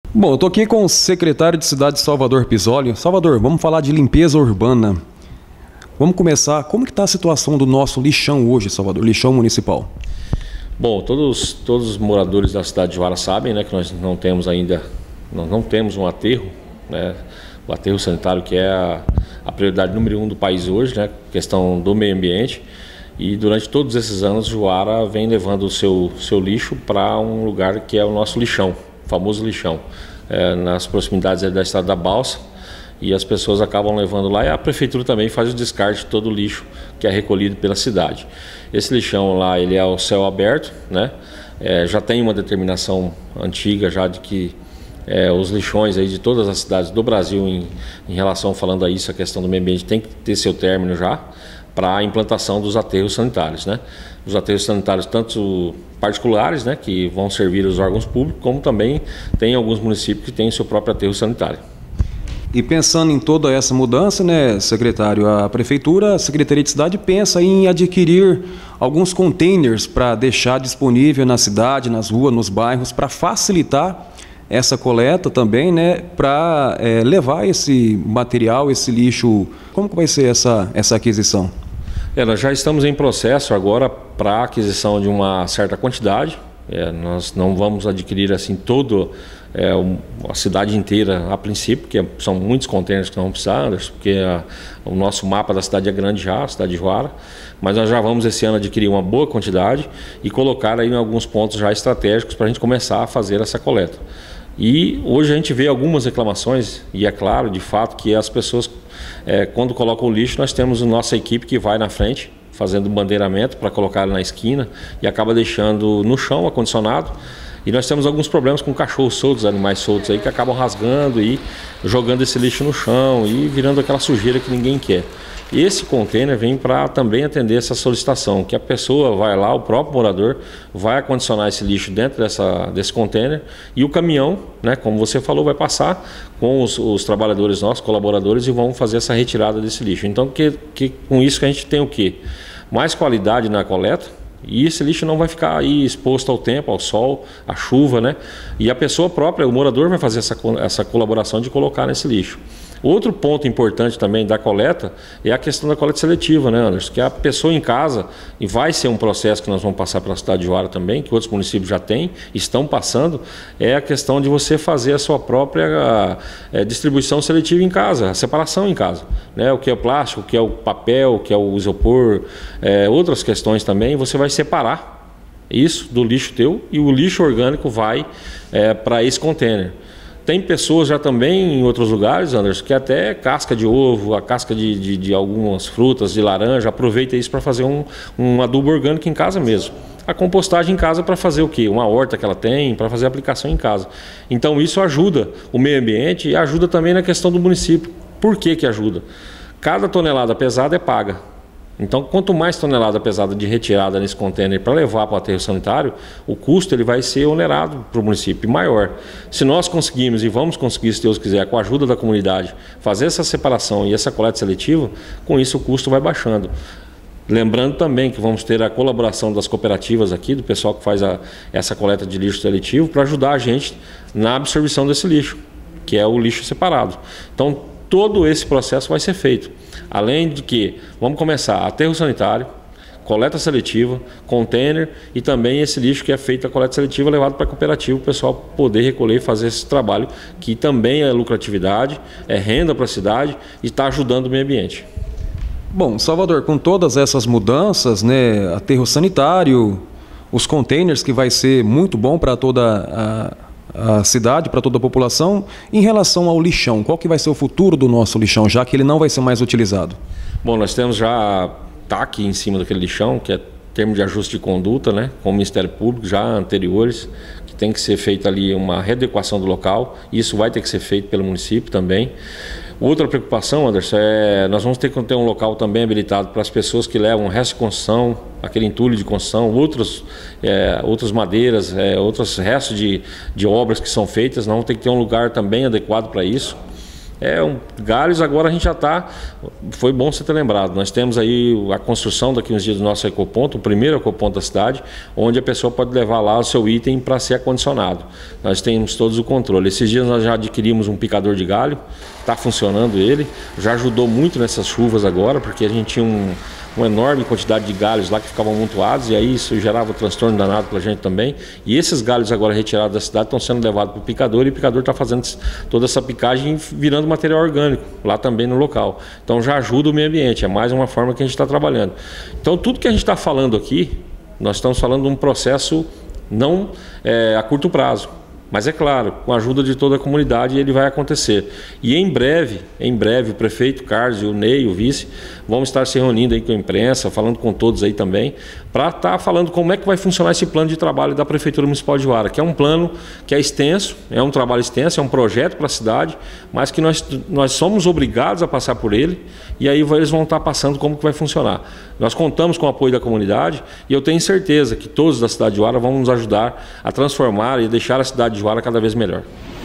Bom, eu tô aqui com o secretário de Cidade, Salvador Pizoli. Salvador, vamos falar de limpeza urbana. Vamos começar. Como que está a situação do nosso lixão hoje, Salvador? Lixão municipal. Bom, todos os moradores da cidade de Juara sabem, né, que nós não temos ainda, nós não temos um aterro, né, o aterro sanitário, que é a prioridade número 1 do país hoje, né, questão do meio ambiente. E durante todos esses anos, Juara vem levando o seu lixo para um lugar que é o nosso lixão, o famoso lixão, nas proximidades da Estrada da Balsa. E as pessoas acabam levando lá, e a prefeitura também faz o descarte de todo o lixo que é recolhido pela cidade. Esse lixão lá, ele é ao céu aberto, né? Já tem uma determinação antiga já de que os lixões aí de todas as cidades do Brasil em relação, falando a isso, a questão do meio ambiente tem que ter seu término já para a implantação dos aterros sanitários, né? Os aterros sanitários tanto particulares, né, que vão servir os órgãos públicos, como também tem alguns municípios que têm o seu próprio aterro sanitário. E pensando em toda essa mudança, né, secretário, a Prefeitura, a Secretaria de Cidade pensa em adquirir alguns containers para deixar disponível na cidade, nas ruas, nos bairros, para facilitar essa coleta também, né, para levar esse material, esse lixo. Como que vai ser essa aquisição? Nós já estamos em processo agora para a aquisição de uma certa quantidade. Nós não vamos adquirir assim todo a cidade inteira a princípio, porque são muitos contêineres que não vamos precisar, Anderson, porque o nosso mapa da cidade é grande já, a cidade de Juara, mas nós já vamos esse ano adquirir uma boa quantidade e colocar aí em alguns pontos já estratégicos para a gente começar a fazer essa coleta. E hoje a gente vê algumas reclamações, e é claro, de fato, que as pessoas, quando colocam o lixo, nós temos a nossa equipe que vai na frente, fazendo bandeiramento para colocar na esquina e acaba deixando no chão acondicionado. E nós temos alguns problemas com cachorros soltos, animais soltos aí que acabam rasgando e jogando esse lixo no chão e virando aquela sujeira que ninguém quer. E esse container vem para também atender essa solicitação, que a pessoa vai lá, o próprio morador, vai acondicionar esse lixo dentro desse container e o caminhão, né, como você falou, vai passar com os trabalhadores nossos, colaboradores, e vão fazer essa retirada desse lixo. Então, com isso que a gente tem o quê? Mais qualidade na coleta. E esse lixo não vai ficar aí exposto ao tempo, ao sol, à chuva, né? E a pessoa própria, o morador, vai fazer essa colaboração de colocar nesse lixo. Outro ponto importante também da coleta é a questão da coleta seletiva, né, Anderson? Que a pessoa em casa, e vai ser um processo que nós vamos passar pela cidade de Juara também, que outros municípios já têm, estão passando, é a questão de você fazer a sua própria distribuição seletiva em casa, a separação em casa, né? O que é o plástico, o que é o papel, o que é o isopor, outras questões também, você vai separar isso do lixo teu e o lixo orgânico vai para esse container. Tem pessoas já também em outros lugares, Anderson, que até casca de ovo, a casca de algumas frutas, de laranja, aproveita isso para fazer um adubo orgânico em casa mesmo. A compostagem em casa para fazer o quê? Uma horta que ela tem, para fazer a aplicação em casa. Então isso ajuda o meio ambiente e ajuda também na questão do município. Por que ajuda? Cada tonelada pesada é paga. Então, quanto mais tonelada pesada de retirada nesse container para levar para o aterro sanitário, o custo ele vai ser onerado para o município, maior. Se nós conseguirmos, e vamos conseguir, se Deus quiser, com a ajuda da comunidade, fazer essa separação e essa coleta seletiva, com isso o custo vai baixando. Lembrando também que vamos ter a colaboração das cooperativas aqui, do pessoal que faz essa coleta de lixo seletivo, para ajudar a gente na absorção desse lixo, que é o lixo separado. Então, todo esse processo vai ser feito. Além de que, vamos começar aterro sanitário, coleta seletiva, container e também esse lixo que é feito a coleta seletiva levado para a cooperativa, o pessoal poder recolher e fazer esse trabalho, que também é lucratividade, é renda para a cidade e está ajudando o meio ambiente. Bom, Salvador, com todas essas mudanças, né, aterro sanitário, os containers, que vai ser muito bom para toda a cidade, para toda a população. Em relação ao lixão, qual que vai ser o futuro do nosso lixão, já que ele não vai ser mais utilizado? Bom, nós temos já TAC em cima daquele lixão, que é termo de ajuste de conduta, né, com o Ministério Público, já anteriores, que tem que ser feita ali uma readequação do local, e isso vai ter que ser feito pelo município também. Outra preocupação, Anderson, nós vamos ter que ter um local também habilitado para as pessoas que levam resto de construção, aquele entulho de construção, outras madeiras, outros restos de obras que são feitas. Nós vamos ter que ter um lugar também adequado para isso. Galhos agora a gente já está... Foi bom você ter lembrado. Nós temos aí a construção daqui uns dias do nosso ecoponto, o primeiro ecoponto da cidade, onde a pessoa pode levar lá o seu item para ser acondicionado. Nós temos todos o controle. Esses dias nós já adquirimos um picador de galho, está funcionando ele, já ajudou muito nessas chuvas agora, porque a gente tinha uma enorme quantidade de galhos lá que ficavam amontoados, e aí isso gerava transtorno danado para a gente também. E esses galhos agora retirados da cidade estão sendo levados para o picador, e o picador está fazendo toda essa picagem virando material orgânico lá também no local. Então já ajuda o meio ambiente, é mais uma forma que a gente está trabalhando. Então tudo que a gente está falando aqui, nós estamos falando de um processo não a curto prazo. Mas é claro, com a ajuda de toda a comunidade ele vai acontecer. E em breve, o prefeito Carlos e o Ney, o vice, vão estar se reunindo aí com a imprensa, falando com todos aí também, para estar falando como é que vai funcionar esse plano de trabalho da Prefeitura Municipal de Juara, que é um plano que é extenso, é um trabalho extenso, é um projeto para a cidade, mas que nós somos obrigados a passar por ele, e aí eles vão estar passando como que vai funcionar. Nós contamos com o apoio da comunidade, e eu tenho certeza que todos da cidade de Juara vão nos ajudar a transformar e deixar a cidade de Juara cada vez melhor.